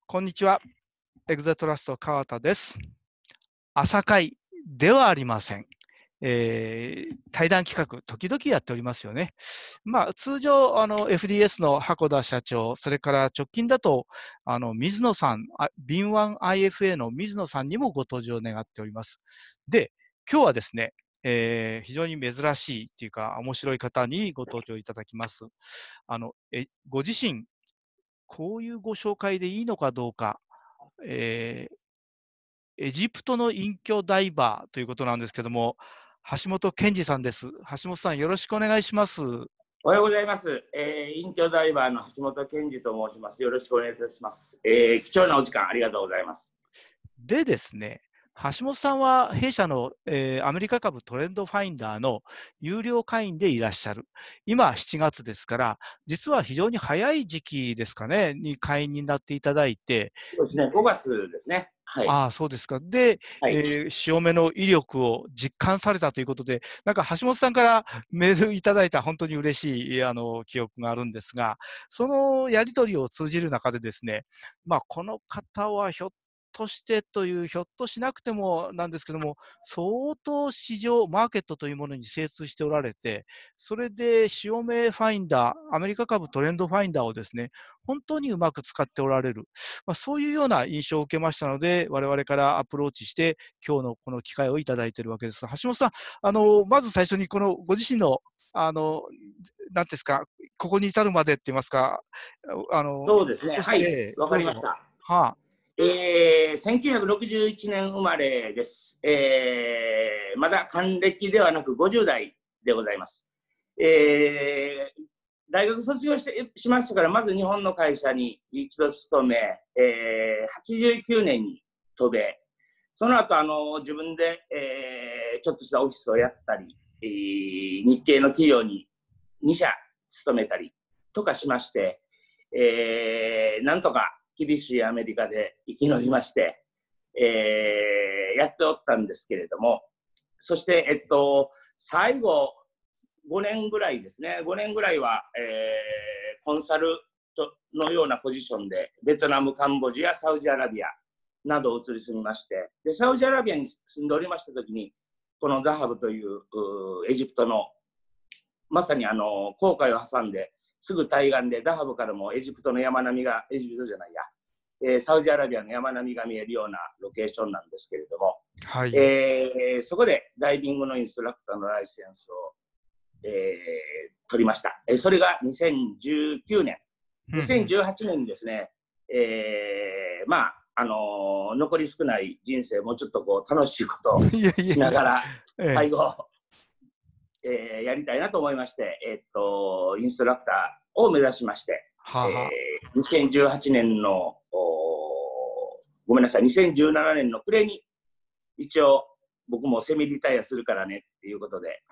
こんにちは。エグゼトラスト川田です。朝会ではありません。対談企画、時々やっておりますよね。通常、FDS の箱田社長、それから直近だと、水野さん、敏腕 IFA の水野さんにもご登場願っております。で、今日はですね、非常に珍しいというか、面白い方にご登場いただきます。ご自身、こういうご紹介でいいのかどうか、えエジプトの隠居ダイバーということなんですけども、橋本健二さんです。橋本さん、よろしくお願いします。 おはようございます。隠居ダイバーの橋本健二と申します。よろしくお願いいたします。貴重なお時間ありがとうございます。 でですね、橋本さんは弊社の、アメリカ株トレンドファインダーの有料会員でいらっしゃる。今7月ですから、実は非常に早い時期ですかね、に会員になっていただいて。 そうですね、5月ですね。はい。 そうですか。で、 はい、 潮目の威力を実感されたということで、なんか橋本さんからメールいただいた本当に嬉しい記憶があるんですが、そのやり取りを通じる中でですね、この方はひょっとしてという、ひょっとしなくてもなんですけども、相当市場、マーケットというものに精通しておられて、それで潮目ファインダー、アメリカ株トレンドファインダーをですね、本当にうまく使っておられる。そういうような印象を受けましたので、我々からアプローチして、今日のこの機会をいただいているわけです。橋本さん、まず最初にこのご自身の、なんですか、ここに至るまでって言いますか、 そうですね。はい、わかどうぞ。 りました。 はあ、 1961年生まれです。まだ還暦ではなく50代でございます。大学卒業しましたから、まず日本の会社に一度勤め、89年に渡米。その後自分で、ちょっとしたオフィスをやったり、日系の企業に2社勤めたりとかしまして、なんとか厳しいアメリカで生き延びまして、やっておったんですけれども、そして、最後5年ぐらいですね、5年ぐらいは、コンサルのようなポジションで、ベトナム、カンボジア、サウジアラビアなどを移り住みまして、でサウジアラビアに住んでおりましたときに、このダハブというエジプトのまさに紅海を挟んですぐ対岸で、ダハブからもエジプトの山並みが、エジプトじゃないや、サウジアラビアの山並みが見えるようなロケーションなんですけれども、 はい。 そこでダイビングのインストラクターのライセンスを取りました。それが2019年。2018年にですね、残り少ない人生、もうちょっとこう楽しいことをしながら、最後、やりたいなと思いまして、インストラクターを目指しまして、2018年の、ごめんなさい、2017年の暮れに、一応、僕もセミリタイアするからねっていうことで、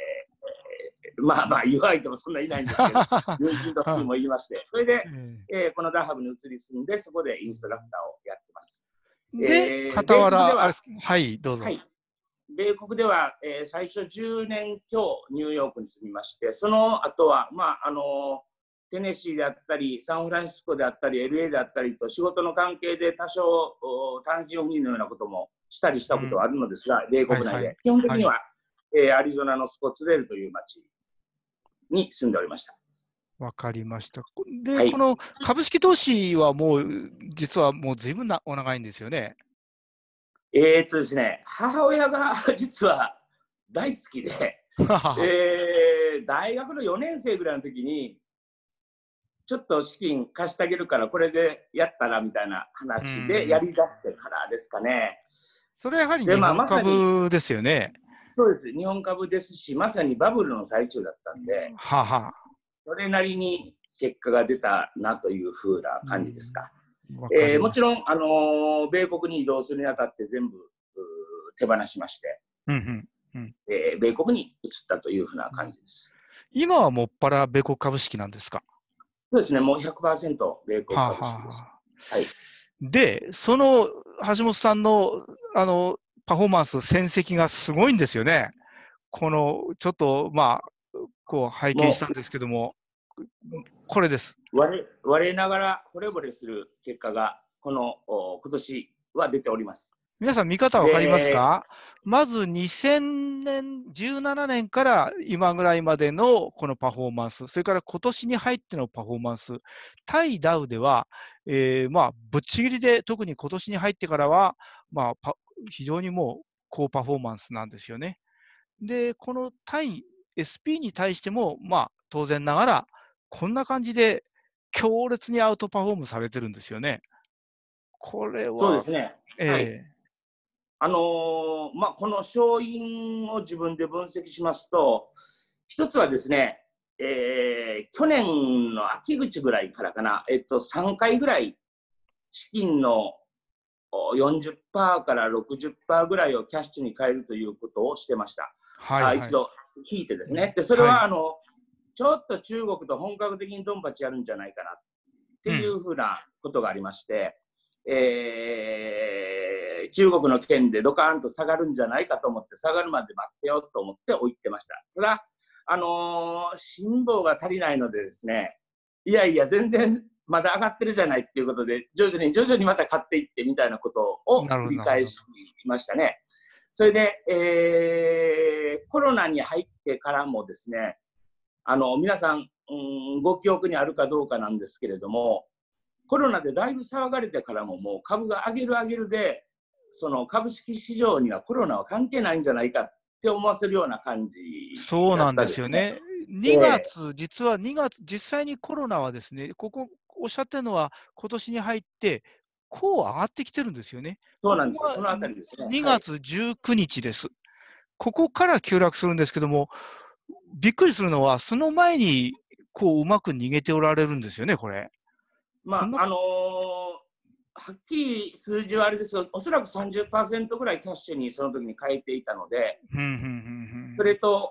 言わいてもそんないないんですけど、友人とにも言いまして、それで、このダハブに移り住んで、そこでインストラクターをやってます。 で、傍ら、はい、どうぞ。 はい、米国では、最初10年強ニューヨークに住みまして、その後は、テネシーであったり、サンフランシスコであったり、LA であったりと、仕事の関係で多少単身赴任のようなこともしたりしたことはあるのですが、米国内で。基本的には、アリゾナのスコッツデールという町に住んでおりました。 わかりました。で、この株式投資はもう、実はもう随分お長いんですよね。 ですね、母親が実は大好きで、大学の4年生ぐらいの時に、ちょっと資金貸してあげるから、これでやったらみたいな話でやりだしてからですかね。 それはやはり日本株ですよね。 そうです、日本株ですし、まさにバブルの最中だったんで、それなりに結果が出たなというふうな感じですか。もちろん、米国に移動するにあたって全部手放しまして、米国に移ったというふうな感じです。 今はもっぱら米国株式なんですか？ そうですね、もう 100% 米国株式です。はい。 で、その橋本さんのパフォーマンス、戦績がすごいんですよね。このちょっとこう拝見したんですけども、これです。 我ながら惚れ惚れする結果が、 今年は出ております。 皆さん、見方わかりますで、 か？まず2000年、17年から今ぐらいまでのこのパフォーマンス、それから今年に入ってのパフォーマンス、対ダウでは、ぶっちぎりで、特に今年に入ってからは、非常にもう高パフォーマンスなんですよね。で、この対 SP に対しても、当然ながら、こんな感じで強烈にアウトパフォームされてるんですよね。これは、 そうですね。はい。 ええこの勝因を自分で分析しますと、一つはですね、去年の秋口ぐらいからかな、3回ぐらい資金の40%から60%ぐらいをキャッシュに変えるということをしてました。 はいはい。 一度聞いてですね。で、それはい。 はちょっと中国と本格的にドンパチやるんじゃないかなっていうふうなことがありまして、中国の件でドカーンと下がるんじゃないかと思って、下がるまで待ってよと思って置いてました。ただ、辛抱が足りないのでですね、いやいや、全然まだ上がってるじゃないっていうことで、徐々にまた買っていってみたいなことをなるほど、なるほど。 繰り返しましたね。それで、コロナに入ってからもですね、皆さん、ご記憶にあるかどうかなんですけれども、コロナでだいぶ騒がれてからも、もう株が上げるで、その株式市場にはコロナは関係ないんじゃないかって思わせるような感じだっそうなんでたですね。 すよね。2月、実は2月、実際にコロナはですね、ここおっしゃってるのは、今年に入って、こう上がってきてるんですよね。 そうなんですよ。 ここはそのあたりですね。はい。 2月19日です。ここから急落するんですけども、びっくりするのは、その前にうまく逃げておられるんですよね、これ。こんな、 はっきり数字はあれですよ、おそらく30%ぐらいキャッシュにその時に変えていたので、それと、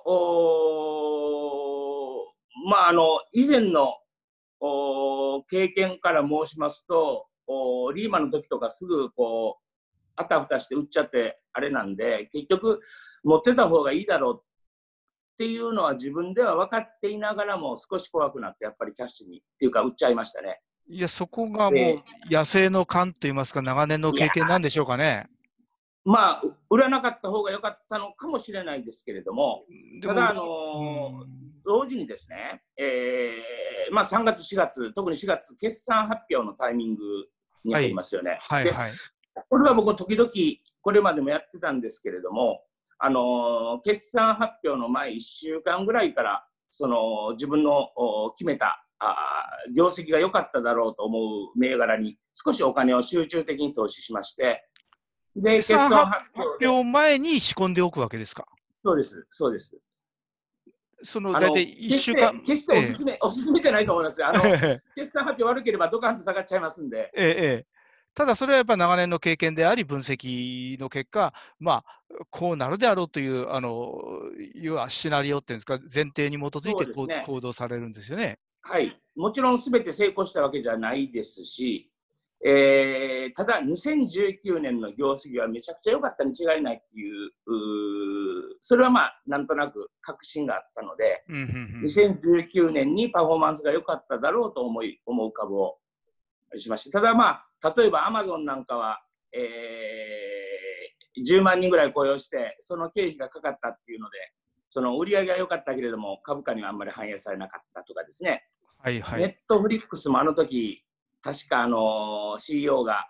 以前の経験から申しますと、リーマンの時とかすぐあたふたして売っちゃってあれなんで、結局持ってた方がいいだろうっていうのは自分では分かっていながらも少し怖くなってやっぱりキャッシュにっていうか売っちゃいましたね。 いや、そこがもで、 う野生の勘といいますか、長年のいや経験なんでしょうかね。 売らなかった方が良かったのかもしれないですけれども、 でも、 ただ、同時にですね、3月、4月、特に4月、決算発表のタイミングにはい、 入りますよね。で、 はいはい。 これは僕、時々、これまでもやってたんですけれども、決算発表の前1週間ぐらいから、自分の決めた業績が良かっただろうと思う銘柄に少しお金を集中的に投資しまして、で、決算発表で、 表前に仕込んでおくわけですか。 そうです、そうです。 大体1週間、 決してえおすすめじゃないと思いますよ。 え、 決算発表悪ければドカンと下がっちゃいますんで。 ええ、ええ。ただそれはやっぱ長年の経験であり、分析の結果、こうなるであろうという、要はシナリオっていうんですか、前提に基づいてそうですね。 行動されるんですよね。 はい。もちろんすべて成功したわけじゃないですし、ただ2019年の業績はめちゃくちゃ良かったに違いないっていう、それはなんとなく確信があったので、2019年にパフォーマンスが良かっただろうと思う株をしました。ただ例えばアマゾンなんかは、10万人ぐらい雇用して、その経費がかかったっていうので、その売り上げが良かったけれども、株価にはあんまり反映されなかったとかですね。 はいはい。 ネットフリックスもあの時、確かCEO が、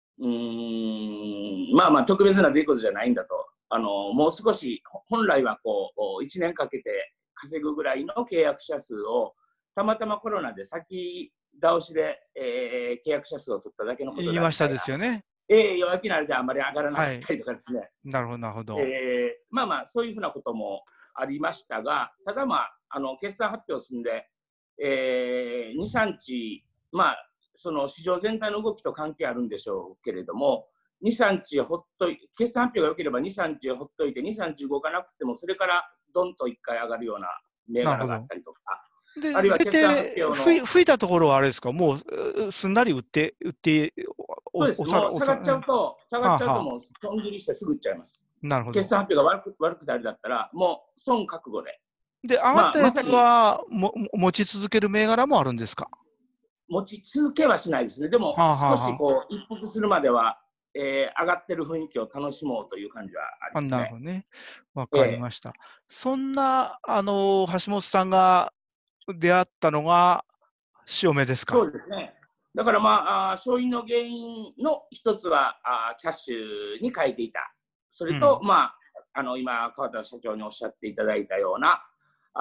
特別な出来事じゃないんだと。もう少し、本来は1年かけて稼ぐぐらいの契約者数を、たまたまコロナで先倒しで、契約者数を取っただけのこと言いましただみたいな。 ですよね。 弱気なあれであんまり上がらなかはい。 ったりとかですね。 なるほど、なるほど。 そういうふうなこともありましたが、ただ決算発表するんで、2、3日、その市場全体の動きと関係あるんでしょうけれども、2、3日ほっといて、決算発表が良ければ2、3日ほっといて、2、3日動かなくても、それからどんと1回上がるような銘柄があっなるほど。 たりとか、あで、出るいは決算発て、 表の、 吹いたところはあれですか、もうすんなり売って、 そうです、もう下がっちゃうと、 はあ、 もう損切りしてすぐ売っちゃいます。 なるほど。 決算発表が悪くてあれだったら、もう損覚悟で。 で、上がったやつまさには持ち続ける銘柄もあるんですか。 持ち続けはしないですね。でも、 はあはあはあ。 少しこう、一服するまでは、上がってる雰囲気を楽しもうという感じはありあ、 ますね。 なるほどね。わかりええ、 ました。そんな、橋本さんが出会ったのが潮目ですか？ そうですね。だからまあ、勝因の原因の一つはキャッシュに変えていた。それと、 うん。 まあ、今、川田社長におっしゃっていただいたような、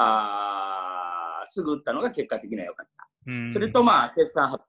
すぐ打ったのが結果的には良かった。 うそれと、 ん。 まあ、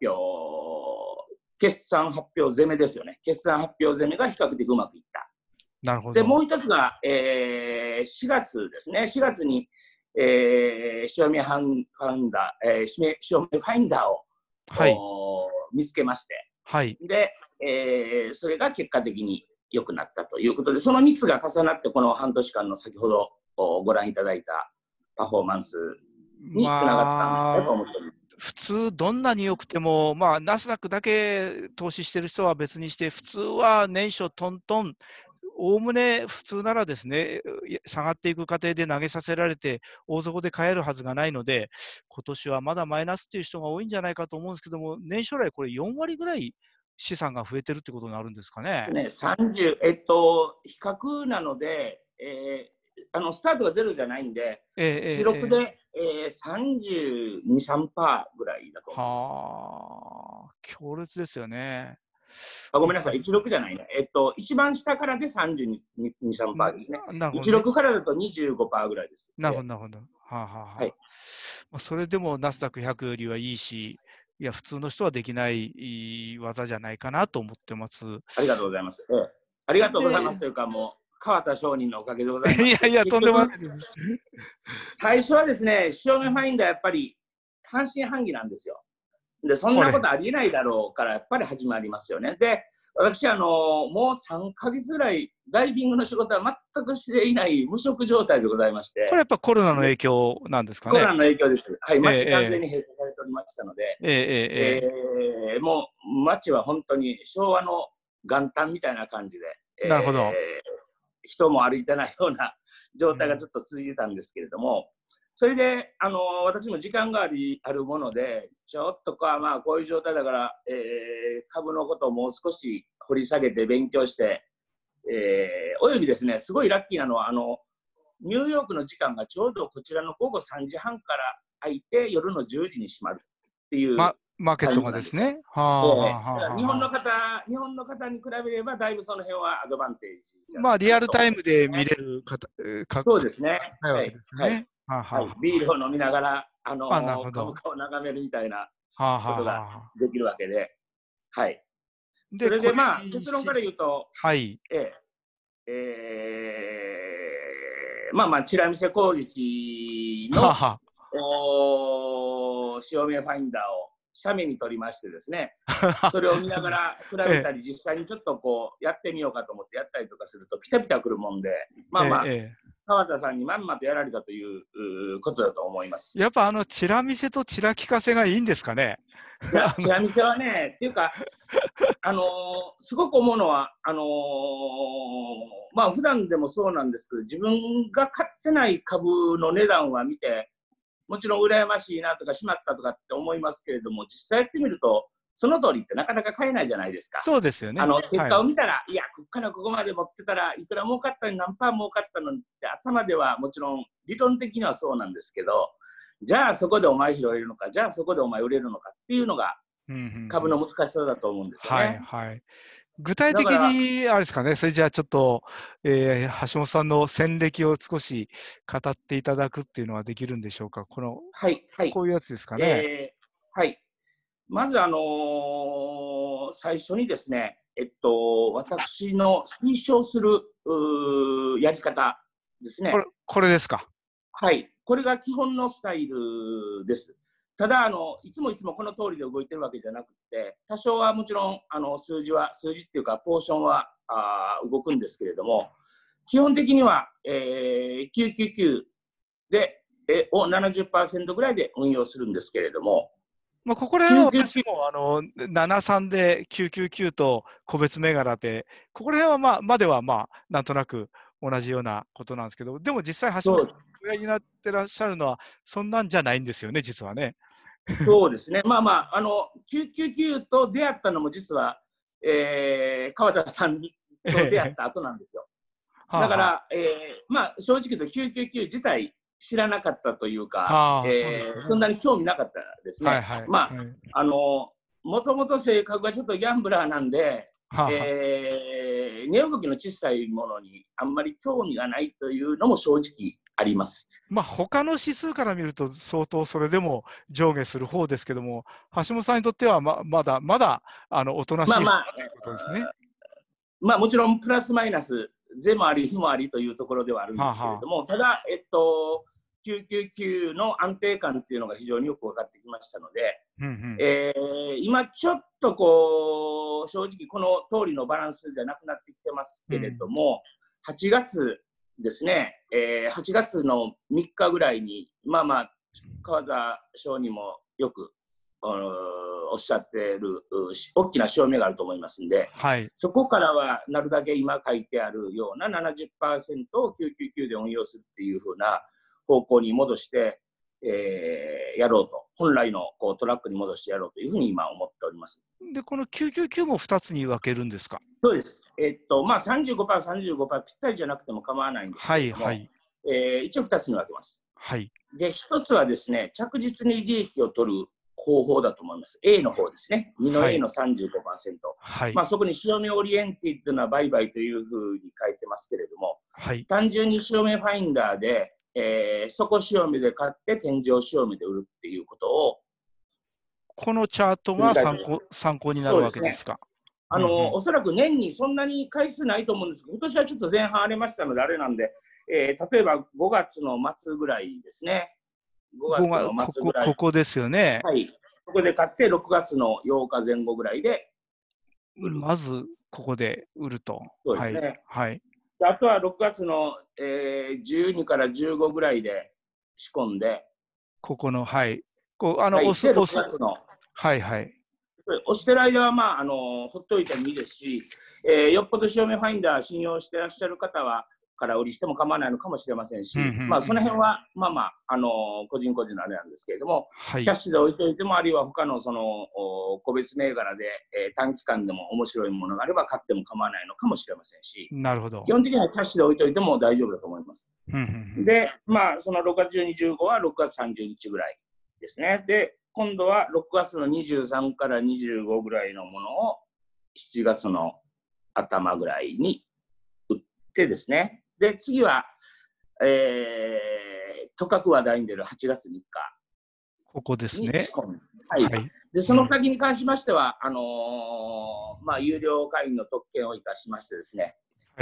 決算発表攻めですよね。決算発表攻めが比較的うまくいった。で、もなるほど。 う一つが、4月ですね。4月に、塩見ファンダー、塩見ファインダーはい。 を見つけまして、 はい。 で、それが結果的に良くなったということで、その3つが重なって、この半年間の先ほどご覧いただいたパフォーマンスにつながったんだとまあ、 思っております。 普通どんなに良くても、まあ、ナスダックだけ投資してる人は別にして、普通は年初トントン、おおむね普通ならですね、下がっていく過程で投げさせられて、大底で買えるはずがないので、今年はまだマイナスっていう人が多いんじゃないかと思うんですけども、年初来これ4割ぐらい資産が増えてるってことになるんですかね。 ね、30、比較なので、スタートがゼロじゃないんで、 えええ記えええ。 録で、32、3%ぐらいだと思います。 はあ、強烈ですよね。 ごめんなさい、16じゃないね。一番下からで32、3%ですね。 なるほどね。 16からだと25%ぐらいです。 なるほど、なるほど。はあ、はあはあ。 はい。 まあ、それでもナスダック100よりはいいし、いや、普通の人はできない技じゃないかなと思ってます。 ありがとうございます。ありがとうございまで、 すというか、もう、川田商人のおかげでございまいして、 やいや、とんでもな結局、 いです。 最初はですね、潮目ファインダーやっぱり半信半疑なんですよ。で、そんこれ。 なことありえないだろうから、やっぱり始まりますよね。で、私、もう3ヶ月ぐらい、ダイビングの仕事は全くしていない無職状態でございまして、 これやっぱコロナので、 影響なんですかね。 コロナの影響です。はい、 え街完全え、 に閉鎖されておりましたので、 ええ、ええ、ええ。 もう街は本当に昭和の元旦みたいな感じで、 なるほど。 人も歩いてないような状態がうん、 ずっと続いてたんですけれども、それで、私も時間があるもので、ちょっとまあ、こういう状態だから、株のことをもう少し掘り下げて勉強して、およびですね、すごいラッキーなのは、ニューヨークの時間がちょうどこちらの午後3時半から開いて、夜の10時に閉まるっていうタイマーケットミングなんです。 がですね。はあ、はあ、はあ、 だからはあ。はあ。 日本の方に比べれば、だいぶその辺はアドバンテージじゃなまあ、 いかリアルタイなと思いますムで見ね。 れるそうですね。 高いわけはい。はい。 ですよね。はあ、はあ、 はい。 はビールを飲みながら、 あ。あ、なるほど。 株価を眺めるみたいなはあ、はあ、 ことがはあ。 できるわけで、はい。そで、 れでこれまあ、 に結論から言うと、 はい。 ええまあまあ、チラ見せ攻撃のはあ、は潮目ファインダーを写メに撮りましてですね、 あ。 それを見ながら比ええ、 べたり、実際にちょっとやってみようかと思ってやったりとかすると、ピタピタくるもんで、まええ、 あまあ、 ええ。 川田さんにまんまとやられたということだと思います。 やっぱチラ見せとチラ聞かせがいいんですかね。 いや、チラ見せはね、っていうか、すごく思うのは、まあ、普段でもそうなんですけど、自分が買ってない株の値段は見て、もちろん羨ましいなとか、しまったとかって思いますけれども、実際やってみると、その通りってなかなか買えないじゃないですか。 そうですよね。 結はい。 果を見たら、いや、ここからここまで持ってたらいくら儲かったのに何パー儲かったのにって頭ではもちろん理論的にはそうなんですけど、じゃあそこでお前拾えるのか、じゃあそこでお前売れるのかっていうのがうん、うん、う株のん。 難しさだと思うんですよはい、 ね。 はい。具体的だから、 に、あれですかね、それじゃあちょっと、橋本さんの戦歴を少し語っていただくっていうのはできるんでしょうか。 はい、はい。 こういうやつですかね。 はい。まず、最初にですね、私の推奨するやり方ですね。 これですか。 はい。これが基本のスタイルです。ただ、いつもこの通りで動いてるわけじゃなくて、多少はもちろん、数字っていうか、ポーションは動くんですけれども、基本的には、999で、を 70% ぐらいで運用するんですけれども、 まあ、ここら辺は私 999、 も73で999と個別銘柄で、ここら辺はまではなんとなく同じようなことなんですけど、でも実際、橋本さんそう、 がおやりになってらっしゃるのは、そんなんじゃないんですよね、実はね。 そうですね。まあまあ、999と出会ったのも実は、川田さんと出会った後なんですよ。 はあはだから、まあ、正直言うと999自体知らなかったというあ、 か、 はあ、そうですね。 そんなに興味なかったですね。 はいはい。 まあ、 はい、 もともと性格がちょっとギャンブラーなんで、 はあはあ、 値動きの小さいものにあんまり興味がないというのも正直あります。 まあ、他の指数から見ると、相当それでも上下する方ですけども、橋本さんにとってはまだおとなしい方まあまあ、 だということですね。 まあもちろんプラスマイナス、是もあり、非もありというところではあるんですけれはあはあ。 ども、ただ、999の安定感っていうのが非常によく分かってきましたので、 うんうん。 今ちょっとこう、正直この通りのバランスじゃなくなってきてますけれども、8月ですね、8月の3日ぐらいに、まあまあ、川田翔にもよくおっしゃっている大きな潮目があると思いますので、 はい。 そこからはなるだけ今書いてあるような 70% を999で運用するっていう風な方向に戻して、やろうと、本来のこうトラックに戻してやろうというふうに今思っております。 で、この999も2つに分けるんですか？ そうです。まあ35%、35%ぴったりじゃなくても構わないんですけれども、 はいはい。 一応2つに分けます。 はい。 で、1つはですね、着実に利益を取る方法だと思います。A の方ですね。2のは A い。 の 35%。 はい。 まあそこに潮目オリエンティッドな売買というふうに書いてますけれども、 はい。 単純に潮目ファインダーで、底潮目で買って天井潮目で売るっていうことをこのチャートが繰り返して参考になるそうですね。 わけですか？うんうん。 おそらく年にそんなに回数ないと思うんですけど、今年はちょっと前半荒れましたのであれなんで、例えば5月の末ぐらいですね。5月の末ぐらい。 ここですよね。 はい。そこで買って6月の8日前後ぐらいで売る。 まず、ここで売ると。はい。 そうですね。 はい。 あとは6月の、12から15ぐらいで仕込んで、 ここの、はい。 はい。で、6月のはいはい。 押してる間は、まあ、ほっといてもいいですし、よっぽど潮目ファインダー信用してらっしゃる方は、空売りしても構わないのかもしれませんし、まあ、その辺は、まあまあ、個人個人のあれなんですけれども、 はい、 キャッシュで置いといても、あるいは他のその個別銘柄で、短期間でも面白いものがあれば買っても構わないのかもしれませんし、 なるほど。 基本的にはキャッシュで置いといても大丈夫だと思います。で、まあ、その6月12、15は6月30日ぐらいですね。で、今度は6月の23から25ぐらいのものを7月の頭ぐらいに売ってですね。で、次は、とかく話題に出る8月3日。 ここですね。 はい。はい、で、その先に関しましては、まあ、有料会員の特権を生かしましてですね、はい、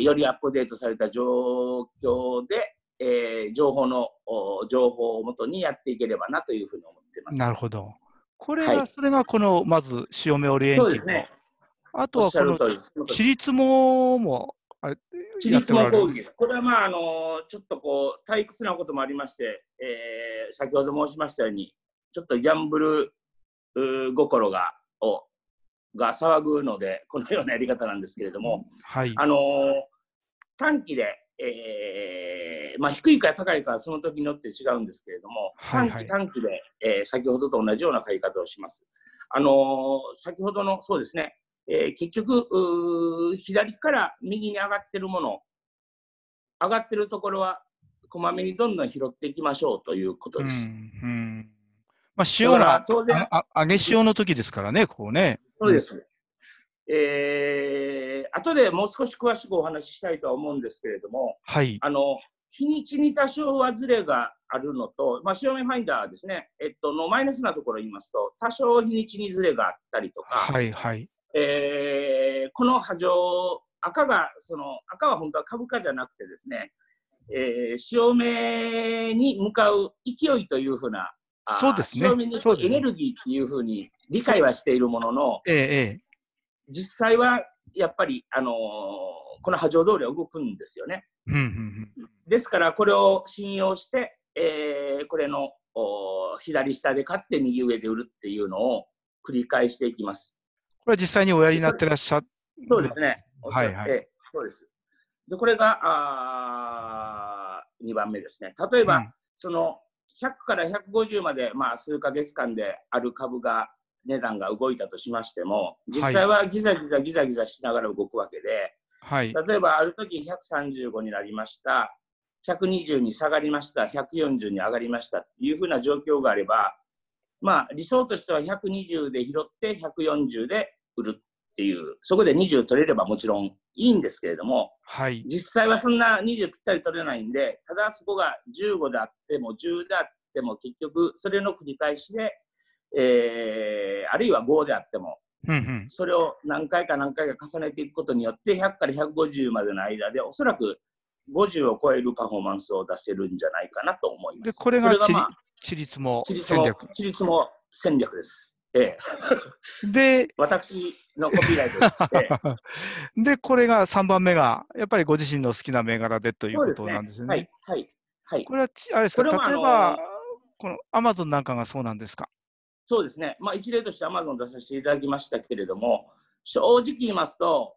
よりアップデートされた状況で、情報をもとにやっていければなというふうに思っています。 なるほど。これが、はい、それがこの、まず、潮目オリエンティブ。そうですね。あとはこの、私立も、 私立も講義です。これはまあ、ちょっとこう、退屈なこともありまして、先ほど申しましたように、ちょっとギャンブル心が騒ぐので、このようなやり方なんですけれども、はい、短期で、まあ、低いか高いかはその時によって違うんですけれども、短期で、先ほどと同じような買い方をします。先ほどの、そうですね、結局、左から右に上がってるもの、上がってるところは、こまめにどんどん拾っていきましょうということです。 まあ、潮が上げ潮の時ですからね、こうね。 そうです。後でもう少し詳しくお話ししたいとは思うんですけれども、はい、日にちに多少はずれがあるのと、まあ、潮目ファインダーですね、のマイナスなところを言いますと、多少日にちにずれがあったりとか、はいはい、この波状、赤は本当は株価じゃなくてですね、潮目に向かう勢いというふうな、 そうですね、 潮目に行くエネルギーっていうふうに理解はしているものの、実際はやっぱり、この波状通りは動くんですよね。ですから、これを信用して、これの左下で買って右上で売るっていうのを繰り返していきます。 これは実際におやりになってらっしゃる。 そうですね。 はいはい。 そうです。で、これが2番目ですね。例えば、その 100から150まで、まあ、数ヶ月間である株が、値段が動いたとしましても、実際はギザギザギザギザしながら動くわけで、 はい。 例えばある時135になりました、120に下がりました、140に上がりましたというふうな状況があれば、まあ、理想としては120で拾って140で売るっていう、そこで20取れればもちろんいいんですけれども、 はい。 実際はそんな20ぴったり取れないんで、ただそこが15であっても10であっても結局それの繰り返しで、あるいは5であっても、 うんうん。 それを何回か何回か重ねていくことによって100から150までの間でおそらく50を超えるパフォーマンスを出せるんじゃないかなと思いまで、 す。 これがそれがまあ、 ちりつもちりつも戦略。 戦略です。ええ、 で、 私のコピーライトです。ええ、 で、これが3番目が、やっぱりご自身の好きな銘柄でということなそうですね。 んですよね。 はい、はい、はい。 これはあれですか、 これも例えば、このアマゾンなんかがそうなんですか。 そうですね。まあ一例として Amazon 出させていただきましたけれども、正直言いますと、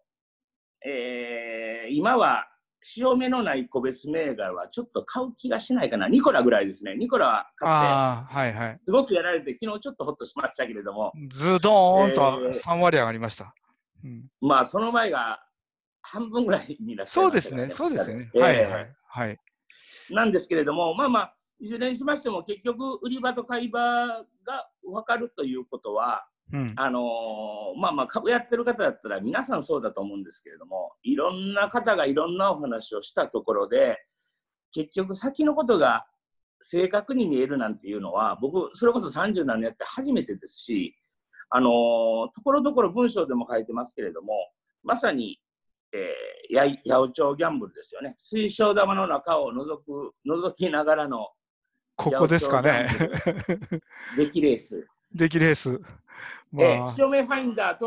今は潮目のない個別銘柄はちょっと買う気がしないかな。ニコラぐらいですね。ニコラは買って、 ああ、はいはい。 すごくやられて、昨日ちょっとほっとしましたけれども、 ズドーンと3割上がりました。うん、 まあその前が半分ぐらいになっちゃいそうですね、 ましたからね、2日で。 そうですね。はいはいはい。 なんですけれども、まあまあ、いずれにしましても結局、売り場と買い場が分かるということは、 うん、 まあまあ、株やってる方だったら皆さんそうだと思うんですけれども、いろんな方がいろんなお話をしたところで、結局先のことが正確に見えるなんていうのは、僕、それこそ30何年やって初めてですし、ところどころ文章でも書いてますけれども、まさに、八百長ギャンブルですよね。水晶玉の中を覗きながらのここ八百ですかね。 長ギャンブル、出来レース。 出来レース。まあ、 潮目ファインダーと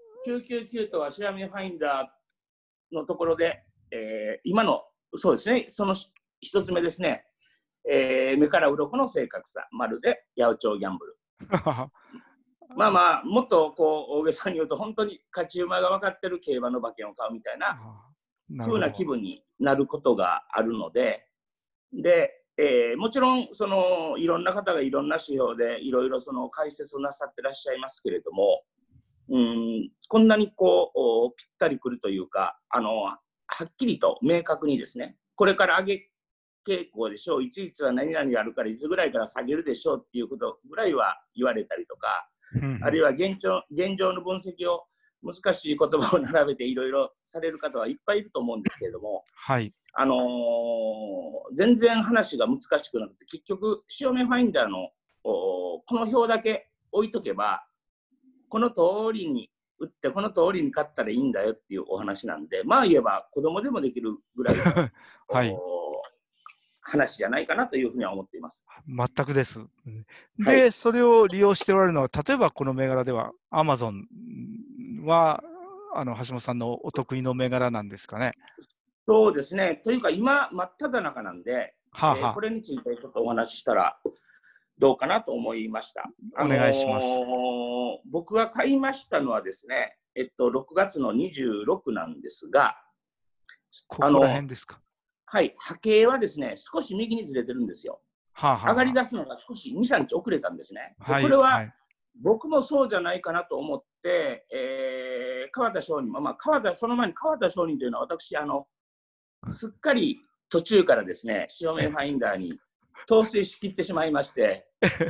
999とは潮目ファインダーのところで、今の、そうですね、その一つ目ですね、目から鱗の正確さ、まるで八百長ギャンブル。まあまあ、もっとこう大げさに言うと、本当に勝ち馬が分かってる競馬の馬券を買うみたいな風な気分になることがあるので、もちろんそのいろんな方がいろんな指標でいろいろその解説をなさってらっしゃいますけれども、こんなにこうぴったりくるというか、はっきりと明確にですね、これから上げ傾向でしょう、いついつは何々があるからいつぐらいから下げるでしょうっていうことぐらいは言われたりとか、あるいは現状の分析を難しい言葉を並べていろいろされる方はいっぱいいると思うんですけれども、 はい、 全然話が難しくなくて、結局潮目ファインダーのこの表だけ置いとけば、この通りに打ってこの通りに勝ったらいいんだよっていうお話なんで、まあ言えば子供でもできるぐらいの、はい、話じゃないかなというふうには思っています。 全くです。で、はい、それを利用しておられるのは、例えばこの銘柄では、アマゾンは橋本さんのお得意の銘柄なんですかね。 そうですね。というか、今、真っ只中なんで、これについてちょっとお話ししたらどうかなと思いました。 お願いします。 僕が買いましたのはですね、6月の26なんですが、 ここら辺ですか。 はい、波形はですね、少し右にずれてるんですよ。上がり出すのが少し2、3日遅れたんですね。でこれは僕もそうじゃないかなと思って、川田商人、その前に川田商人というのは私、すっかり途中からですね、潮目ファインダーに陶酔しきってしまいまして、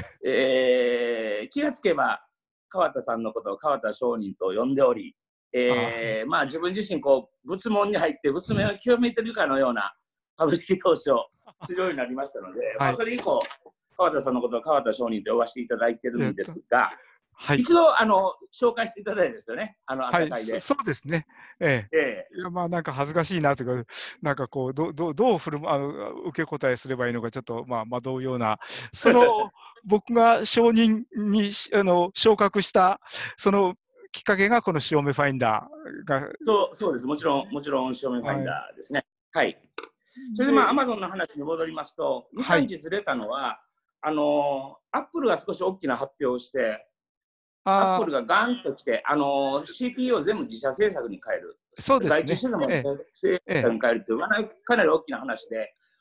気がつけば川田さんのことを川田商人と呼んでおり、まあ自分自身こう仏門に入って仏名を清めてるかのような株式投資をするようになりましたので、まあそれ以降川田さんのことを川田商人と呼ばせていただいてるんですが、一度紹介していただいたんですよね、朝会で。 そうですね。いやまあなんか恥ずかしいなというか、なんかこうどう受け答えすればいいのかちょっと惑うような、その僕が承認に昇格したそのきっかけがこの潮目ファインダーが。 そうです。もちろん潮目ファインダーですね。はい。それでアマゾンの話に戻りますと、2、3日ずれたのは、アップルが少し大きな発表をして、アップルがガンときて、CPU を全部自社製作に変える。 そうですね。 外注してたものを製作に変えるという、かなり大きな話で、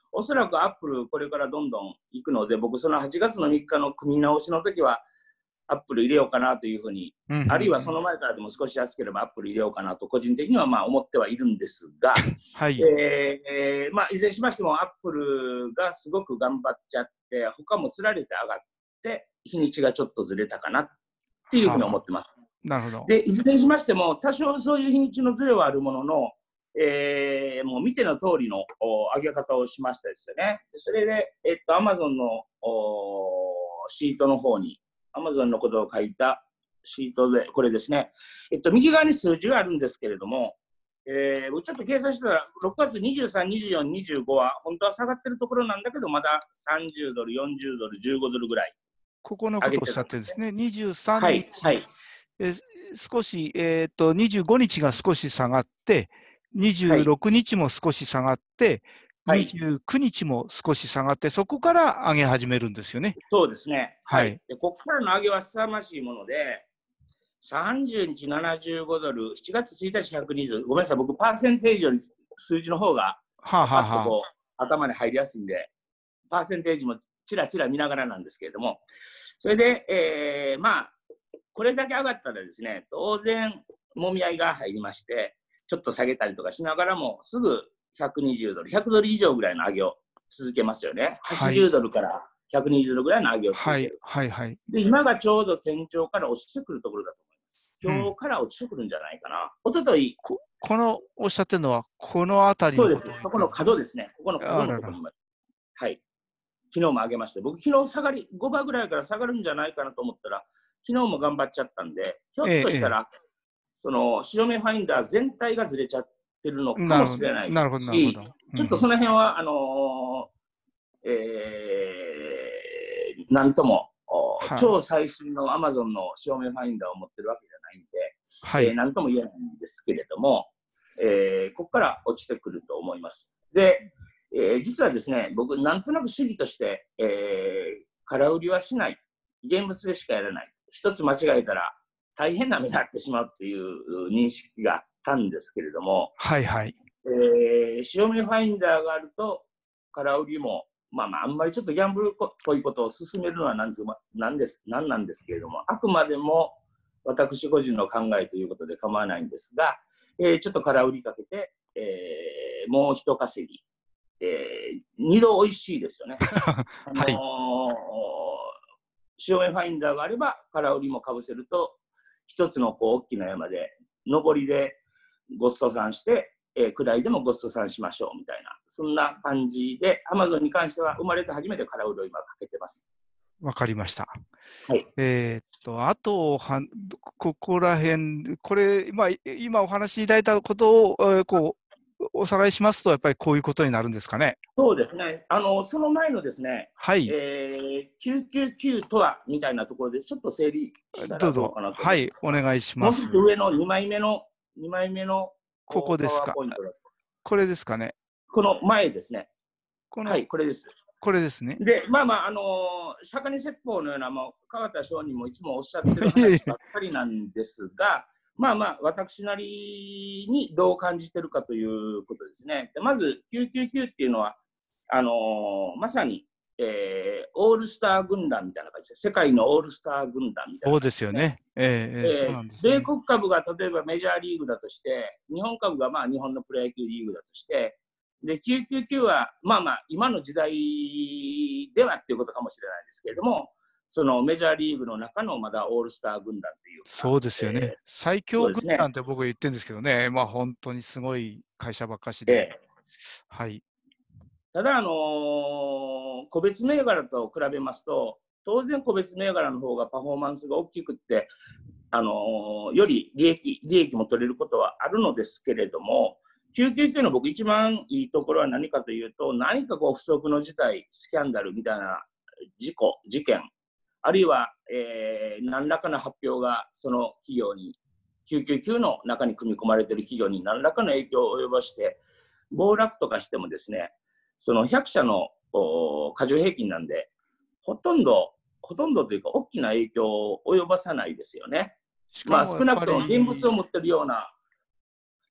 おそらくアップルこれからどんどん行くので、僕その8月の3日の組み直しの時はアップル入れようかなというふうに、あるいはその前からでも少し安ければアップル入れようかなと個人的にはまあ思ってはいるんですが、 はい。 まあいずれにしましてもアップルがすごく頑張っちゃって、他もつられて上がって日にちがちょっとずれたかなっていうふうに思ってます。 なるほど。 で、いずれにしましても多少そういう日にちのずれはあるものの、もう見ての通りの上げ方をしましたですよね。それで、Amazon のシートの方に、Amazon のことを書いたシートで、これですね。右側に数字があるんですけれども、僕ちょっと計算したら、6月23、24、25は、本当は下がってるところなんだけど、まだ30ドル、40ドル、15ドルぐらいここのことをおっしゃってるんですね。23 はい、 日、 はい。 少し、25日が少し下がって、26日も少し下がって、 はい、 29日も少し下がって、そこから上げ始めるんですよね。 そうですね。ははいい。で、ここからの上げは凄まじいもので、30日75ドル、7月1日120、ごめんなさい、僕、パーセンテージより数字の方が、 はあ、はあはあ、 パッとこう、頭に入りやすいんで、パーセンテージもちらちら見ながらなんですけれども、それで、まあ、これだけ上がったらですね、当然、もみ合いが入りまして、ちょっと下げたりとかしながらも、すぐ120ドル、100ドル以上ぐらいの上げを続けますよね。 はい 80ドルから120ドルぐらいの上げを続はいける。 はいはい。 で、今がちょうど天井から落ちてくるところだと思います。今日から落ちてくるんじゃないかな。一昨日このおっしゃってるのは、このあたりそうです。 のことを言ってそこの角ですね。ここの角のところにも。はい。昨日も上げました。僕、昨日下がり、5番ぐらいから下がるんじゃないかなと思ったら、昨日も頑張っちゃったんで、ひょっとしたら、その、潮目ファインダー全体がずれちゃってるのかもしれないし、 なるほど、なるほど。 ちょっとその辺は、なんとも、超最新の Amazon の潮目ファインダーを持ってるわけじゃないんで、 はい、 なんとも言えないんですけれども、ここから落ちてくると思います。で、実はですね、僕、なんとなく主義として、空売りはしない。現物でしかやらない。一つ間違えたら大変な目になってしまうっていう認識があったんですけれども、 はいはい。 潮目ファインダーがあると、空売りも、あんまりちょっとギャンブルっぽいことを進めるのはなんなんですけれども、あくまでも私個人の考えということで構わないんですが、ちょっと空売りかけて、もう一稼ぎ、二度美味しいですよね。 はい。 潮目ファインダーがあれば、空売りもかぶせると、一つのこう大きな山で、上りでごっそさんして、下りでもごっそさんしましょうみたいな、そんな感じで、アマゾンに関しては生まれて初めて空売りを今かけてます。 わかりました。 はい。 あとここら辺、これ、今お話しいただいたことを、おさらいしますと、やっぱりこういうことになるんですかね。 そうですね。その前のですね、 はい。 999とはみたいなところでちょっと整理したらどうどうぞ。 かなと思いはい、おます。 願いします。 もう一つ上の2枚目のここでパすか。 ワーポイントだと。 これですかね。 この前ですね。はい、これです。 これですね。 で、釈迦に説法のような、川田商人もいつもおっしゃってる話ばっかりなんですが、私なりにどう感じてるかということですね。でまず、999っていうのは、まさに、オールスター軍団みたいな感じで、世界のオールスター軍団みたいな感じですね。 そうなんですね。 米国株が例えばメジャーリーグだとして、日本株が日本のプロ野球リーグだとして、で、999は、今の時代ではっていうことかもしれないですけれども、そのメジャーリーグの中のまだオールスター軍団っていうか。 そうですよね。最強軍団って僕言ってるんですけどね、本当にすごい会社ばっかしで。はい。 ただ、個別銘柄と比べますと、当然個別銘柄の方がパフォーマンスが大きくって、より利益も取れることはあるのですけれども、999の僕一番いいところは何かというと、何かこう不測の事態、スキャンダルみたいな事件、あるいは、何らかの発表がその企業に、999の中に組み込まれている企業に何らかの影響を及ぼして、暴落とかしてもですね、その100社の過剰平均なんで、ほとんどというか大きな影響を及ぼさないですよね。少なくとも現物を持っているような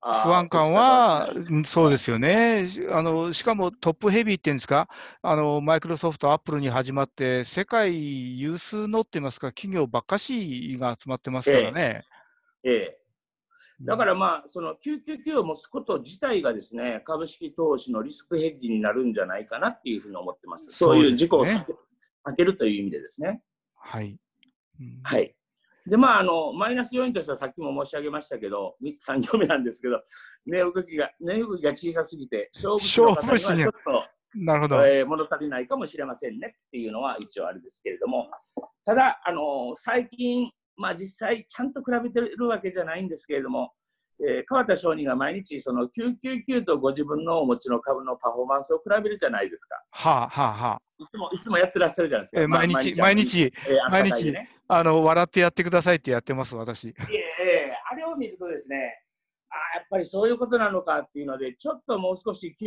不安感は、そうですよね。しかもトップヘビーっていうんですか、マイクロソフト、アップルに始まって、世界有数のって言いますか、企業ばっかしが集まってますからね。 だからまあ、その999を持つこと自体がですね、株式投資のリスクヘッジになるんじゃないかなっていうふうに思ってます。そういう事故を避けるという意味でですね。 はい。 はい。で、まあ、マイナス要因としてはさっきも申し上げましたけど、3行目なんですけど、値動きが小さすぎて、勝負師の方にはちょっと、 なるほど。 物足りないかもしれませんねっていうのは一応あるんですけれども、ただ、最近、まあ実際ちゃんと比べてるわけじゃないんですけれども、川田商人が毎日その999とご自分のお持ちの株のパフォーマンスを比べるじゃないですか。いつもやってらっしゃるじゃないですか。 毎日、笑ってやってくださいってやってます、私。 あれを見るとですね、やっぱりそういうことなのかっていうので、ちょっともう少し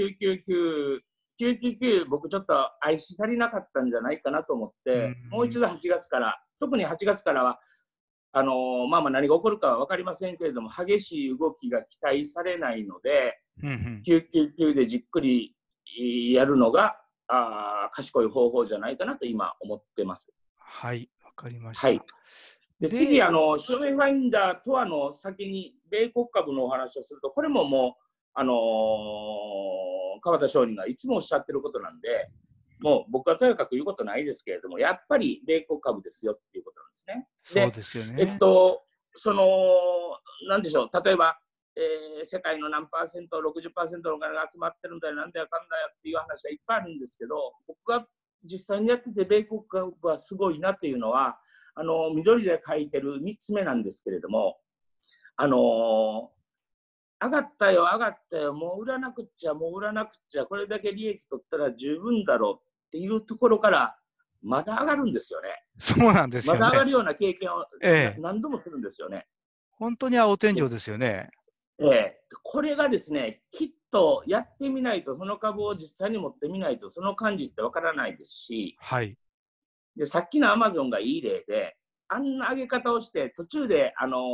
999、僕ちょっと愛し足りなかったんじゃないかなと思って、もう一度8月から、特に8月からは、まあ何が起こるかは分かりませんけれども、激しい動きが期待されないので、999でじっくりやるのが賢い方法じゃないかなと今思ってます。 はい、分かりました。 はい、で次、証明ファインダーとはの先に米国株のお話をすると、これももう、川田商人がいつもおっしゃってることなんで、もう僕はとやかく言うことないですけれども、やっぱり米国株ですよっていうことなんですね。 そうですよね。 なんでしょう、例えば、世界の何パーセント、60% のお金が集まってるんだよ、なんだよかんだよっていう話はいっぱいあるんですけど、僕が実際にやってて、米国株はすごいなっていうのは、緑で書いてる3つ目なんですけれども、上がったよ、上がったよ、もう売らなくっちゃ、もう売らなくっちゃ、これだけ利益取ったら十分だろうっていうところから、まだ上がるんですよね。 そうなんですよね。 まだ上がるような経験を何度もするんですよね。 本当に青天井ですよね。 これがですね、きっとやってみないと、その株を実際に持ってみないと、その感じってわからないですし、でさっきのアマゾンがいい例で、あんな上げ方をして、途中で、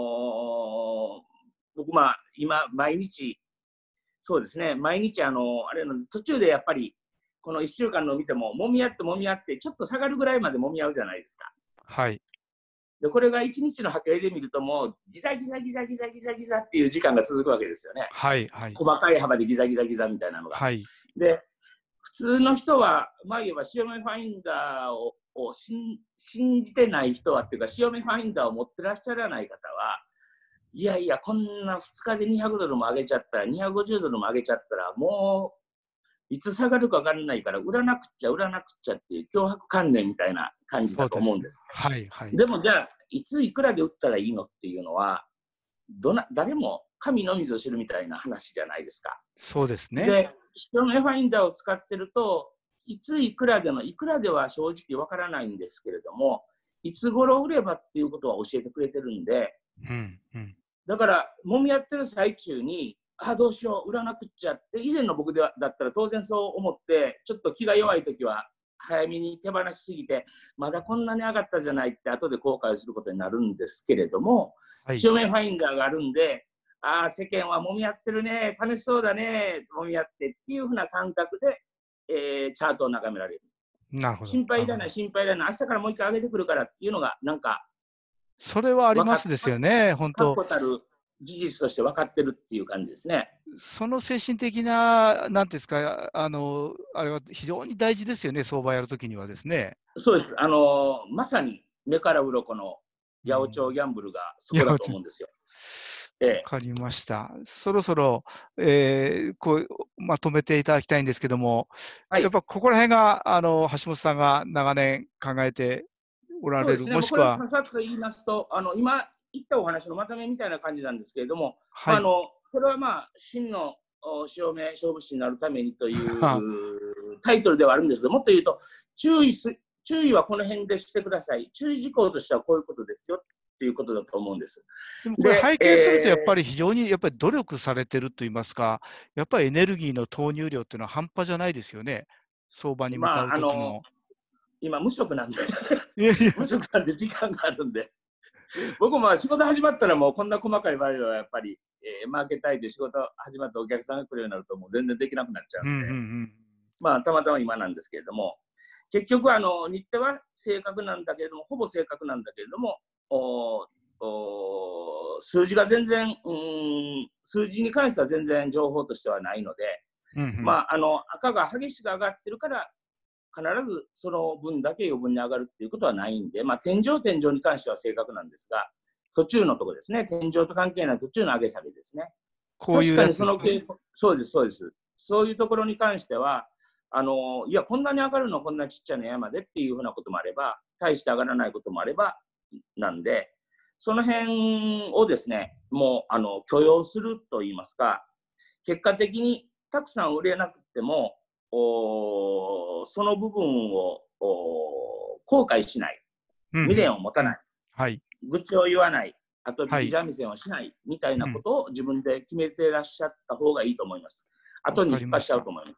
僕、今、毎日、そうですね、毎日、あれの途中でやっぱり、この1週間の見ても、もみ合ってもみ合って、ちょっと下がるぐらいまでもみ合うじゃないですか。でこれが1日の波形で見ると、もうギザギザギザギザギザギザっていう時間が続くわけですよね。細かい幅でギザギザギザみたいなのが。で、普通の人は、言えば、潮目ファインダーを信じてない人はっていうか、潮目ファインダーを持ってらっしゃらない方は、いやいや、こんな2日で200ドルも上げちゃったら、250ドルも上げちゃったら、もういつ下がるか分からないから、売らなくっちゃ、売らなくっちゃっていう脅迫観念みたいな感じだと思うんです。でもじゃあ、いついくらで売ったらいいのっていうのは、誰も神のみぞ知るみたいな話じゃないですか。 そうですね。 で、潮目ファインダーを使ってると、いついくらでの、いくらでは正直わからないんですけれども、いつ頃売ればっていうことは教えてくれてるんで、だから、もみ合ってる最中に、どうしよう、売らなくっちゃって、以前の僕だったら当然そう思って、ちょっと気が弱いときは、早めに手放しすぎて、まだこんなに上がったじゃないって後で後悔することになるんですけれども、潮目ファインダーがあるんで、世間はもみ合ってるね、楽しそうだね、もみ合ってっていうふうな感覚で、チャートを眺められる。心配だな、心配だな、明日からもう一回上げてくるからっていうのが、なんか、 それはありますですよね、本当。 確固たる事実として分かってるっていう感じですね。 その精神的な、なんですか、あれは非常に大事ですよね、相場やるときにはですね。 そうです。まさに目から鱗の八百長ギャンブルがそこだと思うんですよ。 わかりました。そろそろ、まとめていただきたいんですけども、やっぱここら辺が橋本さんが長年考えておられる、もしくは。 ささっと言いますと、今言ったお話のまとめみたいな感じなんですけれども、これは真の潮目勝負師になるためにというタイトルではあるんですが、もっと言うと、注意はこの辺でしてください。注意事項としてはこういうことですよっていうことだと思うんです。 でもこれ拝見すると、やっぱり非常に努力されてるといいますか、やっぱりエネルギーの投入量っていうのは半端じゃないですよね、相場に向かうときの。 今、無職なんで、無職なんで時間があるんで、 僕も仕事始まったらもうこんな細かい場合はやっぱり、マーケタイで仕事始まったお客さんが来るようになるともう全然できなくなっちゃうので、まあたまたま今なんですけれども、結局日程は正確なんだけれども、ほぼ正確なんだけれども、数字が全然、数字に関しては全然情報としてはないので、まあ赤が激しく上がってるから必ずその分だけ余分に上がるっていうことはないんで、まあ、天井に関しては正確なんですが、途中のところですね、天井と関係ない途中の上げ下げですね。 こういうやつですね。 確かにそうです、そうです。そういうところに関しては、いや、こんなに上がるの、こんなちっちゃな山でっていうふうなこともあれば、大して上がらないこともあれば、なんで、その辺をですね、もう許容するといいますか、結果的にたくさん売れなくても、その部分を後悔しない、未練を持たない、 はい、 愚痴を言わない、後引き三味線をしないみたいなことを自分で決めてらっしゃった方がいいと思います。後に引っ張っちゃうと思います。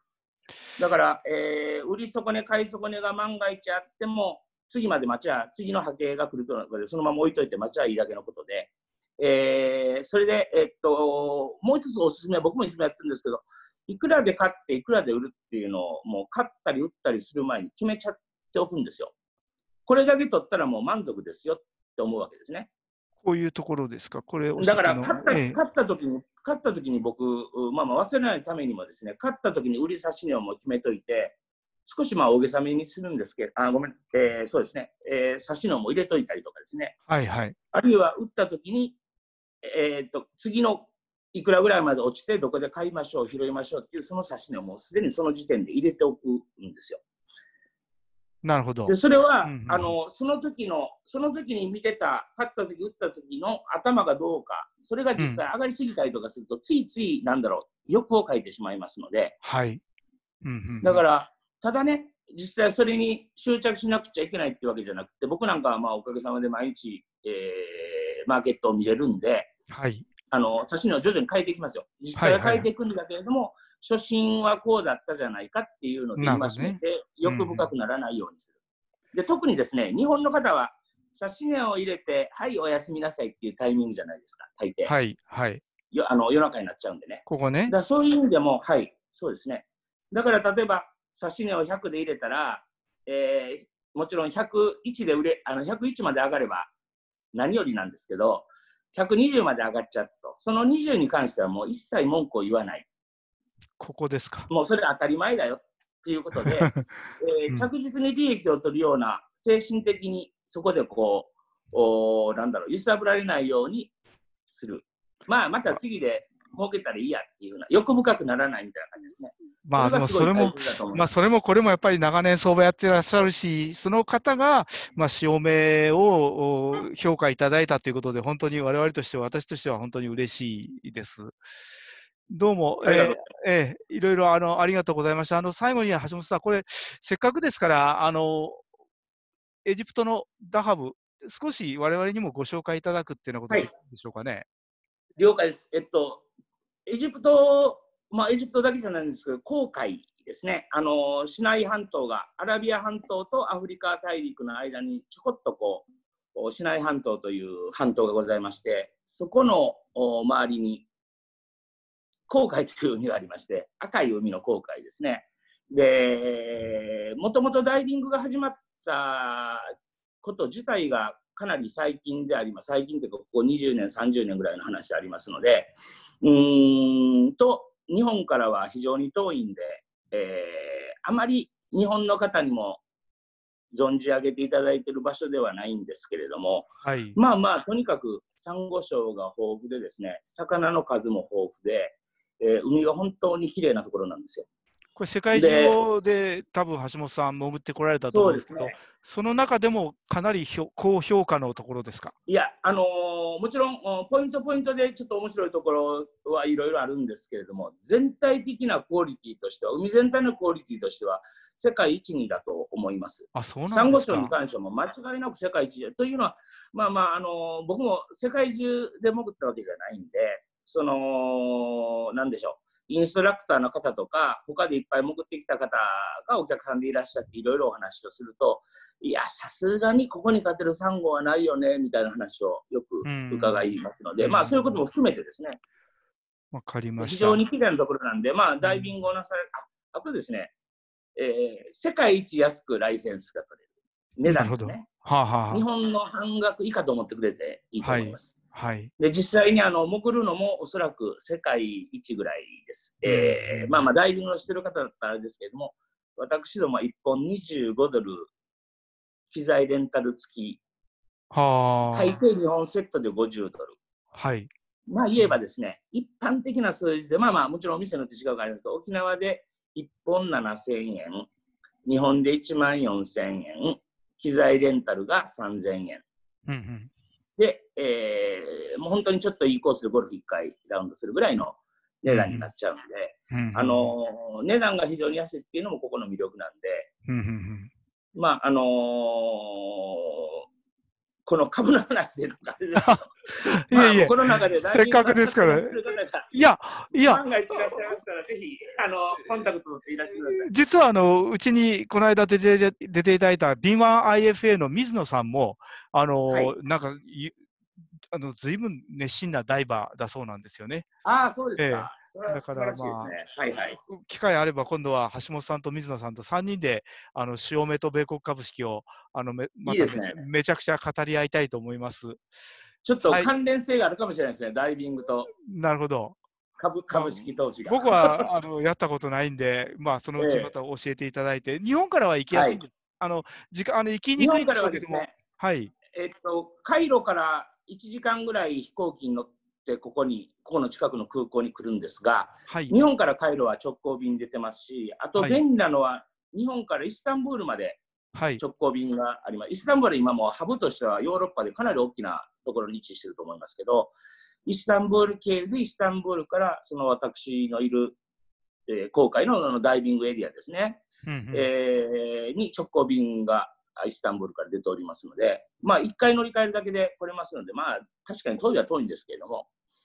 だから、売り損ね、買い損ねが万が一あっても、次まで待ちは、次の波形が来るとそのまま置いといて待ちはいいだけのことで、それで、もう一つおすすめは僕もいつもやってるんですけど、いくらで買っていくらで売るっていうのをもう買ったり売ったりする前に決めちゃっておくんですよ。これだけ取ったらもう満足ですよって思うわけですね。 こういうところですか、これだから買った時に僕、まあ忘れないためにもですね、買った時に売り差し値をも決めといて、少しまあ大げさめにするんですけど、そうですね、差し値も入れといたりとかですね、 はいはい、 あるいは売った時に、次のいくらぐらいまで落ちてどこで買いましょう、拾いましょうっていうその差し値をもうすでにその時点で入れておくんですよ。 なるほど。 でそれは、その時に見てた、買った時売った時の頭がどうか、それが実際上がりすぎたりとかすると、ついつい欲をかいてしまいますので、 はい。 だから、ただね、実際それに執着しなくちゃいけないってわけじゃなくて、僕なんかはまあおかげさまで毎日、マーケットを見れるんで、 はい、 差し値を徐々に変えていきますよ。実際は変えていくんだけれども、初心はこうだったじゃないかっていうので戒めて、欲深くならないようにする。で、特にですね、日本の方は、差し値を入れて、はい、おやすみなさいっていうタイミングじゃないですか、大抵。 はい、はい。 夜中になっちゃうんでね。 ここね。 だからそういう意味でも、はい、そうですね。だから例えば、差し値を100で入れたら、もちろん101で101まで上がれば何よりなんですけど、120まで上がっちゃったと。その20に関してはもう一切文句を言わない。 ここですか。 もうそれ当たり前だよっていうことで、着実に利益を取るような、精神的にそこでこう、揺さぶられないようにする。まあ、また次で儲けたらいいやっていうふうな、欲深くならないみたいな感じですね。 まあでもそれもこれもやっぱり長年相場やってらっしゃるし、その方が潮目を評価いただいたということで、本当に我々としては、私としては本当に嬉しいです。どうも、いろいろありがとうございました。最後に橋本さん、これ、せっかくですから、エジプトのダハブ、少し我々にもご紹介いただくっていうようなことできるでしょうかね。 了解です。エジプトだけじゃないんですけど、紅海ですね。シナイ半島が、アラビア半島とアフリカ大陸の間にちょこっとシナイ半島という半島がございまして、そこの周りに紅海という海がありまして、赤い海の紅海ですね。で、もともとダイビングが始まったこと自体がかなり最近であります。最近というか、ここ20年、30年ぐらいの話でありますので、日本からは非常に遠いんで、あまり日本の方にも存じ上げていただいている場所ではないんですけれども、 はい、 まあまあ、とにかくサンゴ礁が豊富でですね、魚の数も豊富で、海が本当に綺麗なところなんですよ。 これ世界中で多分橋本さん潜ってこられたと思うんですけど、その中でもかなり高評価のところですか？ いや、もちろんポイントでちょっと面白いところはいろいろあるんですけれども、全体的なクオリティとしては、海全体のクオリティとしては世界一にだと思います。 あ、そうなんですか。 サンゴ礁に関しても間違いなく世界一というのは、まあまあ、僕も世界中で潜ったわけじゃないんで、なんでしょう。 インストラクターの方とか、他でいっぱい潜ってきた方がお客さんでいらっしゃって、いろいろお話をすると、いや、さすがにここに勝てるサンゴはないよね、みたいな話をよく伺いますので、まあ、そういうことも含めてですね、 わかりました。 非常に綺麗なところなんで、まあ、ダイビングをなされる、あとですね、世界一安くライセンスが取れる値段ですね。 はあはあ、 日本の半額以下と思ってくれていいと思います。 はい。 で、実際に潜るのもおそらく世界一ぐらいです。まあまあ、ダイビングをしてる方だったらあれですけれども、私ども1本25ドル、機材レンタル付き、大抵2本セットで50ドル。 はい。 まあ言えばですね、一般的な数字で、まあまあ、もちろんお店によって違うからありますけど、沖縄で1本7000円、日本で1万4000円、機材レンタルが3000円。で、もう本当にちょっといいコースでゴルフ1回ラウンドするぐらいの値段になっちゃうので、値段が非常に安いっていうのもここの魅力なんで、まあこの株の話でなんかあれですけど、いやこの中でせっかくですから、いや、 万が一いらっしゃいましたら、ぜひコンタクト取っていらっしゃいください。 実はうちにこの間出ていただいた B1IFA の水野さんも、なんかずいぶん熱心なダイバーだそうなんですよね。 ああ、そうですか。 だからまあ、機会あれば今度は橋本さんと水野さんと3人で潮目と米国株式をまためちゃくちゃ語り合いたいと思います。 ちょっと関連性があるかもしれないですね、ダイビングと。 なるほど。 株式投資が。 僕はやったことないんで、まあそのうちまた教えていただいて、日本からは行きやすいんです。行きにくいんですけども、はい。 カイロから1時間ぐらい飛行機に乗ってここの近くの空港に来るんですが、日本からカイロは直行便出てますし、あと便利なのは日本からイスタンブールまで直行便があります。イスタンブールは今もハブとしてはヨーロッパでかなり大きなところに位置していると思いますけど、イスタンブール経由でイスタンブールからその私のいる、航海のダイビングエリアですね、に直行便がイスタンブールから出ておりますので、まあ1回乗り換えるだけで来れますので、まあ確かに遠いは遠いんですけれども、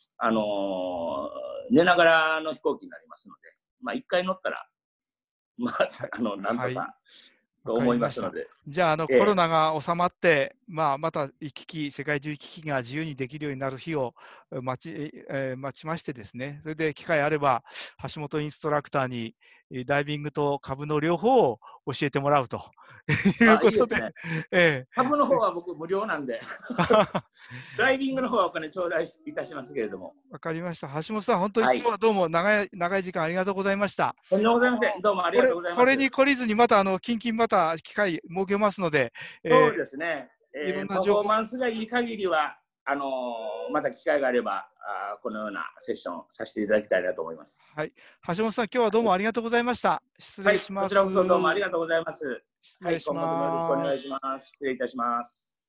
寝ながらの飛行機になりますので、まあ1回乗ったら、まあなんとかと思いますので。 じゃあコロナが収まって、まあまた世界中行き来が自由にできるようになる日を待ちましてですね、それで機会あれば橋本インストラクターにダイビングと株の両方を教えてもらうということで、 株の方は僕無料なんでダイビングの方はお金頂戴いたしますけれども。 わかりました。橋本さん、本当に今日はどうも長い時間ありがとうございました。 とんでもございません。どうもありがとうございます。 これに懲りずにまたまた機会設けますので、 そうですね。パフォーマンスがいい限りはまた機会があればこのようなセッションさせていただきたいなと思います。 はい、橋本さん、今日はどうもありがとうございました。失礼します。 こちらこそどうもありがとうございます。 失礼します。 今後ともよろしくお願いします。失礼いたします。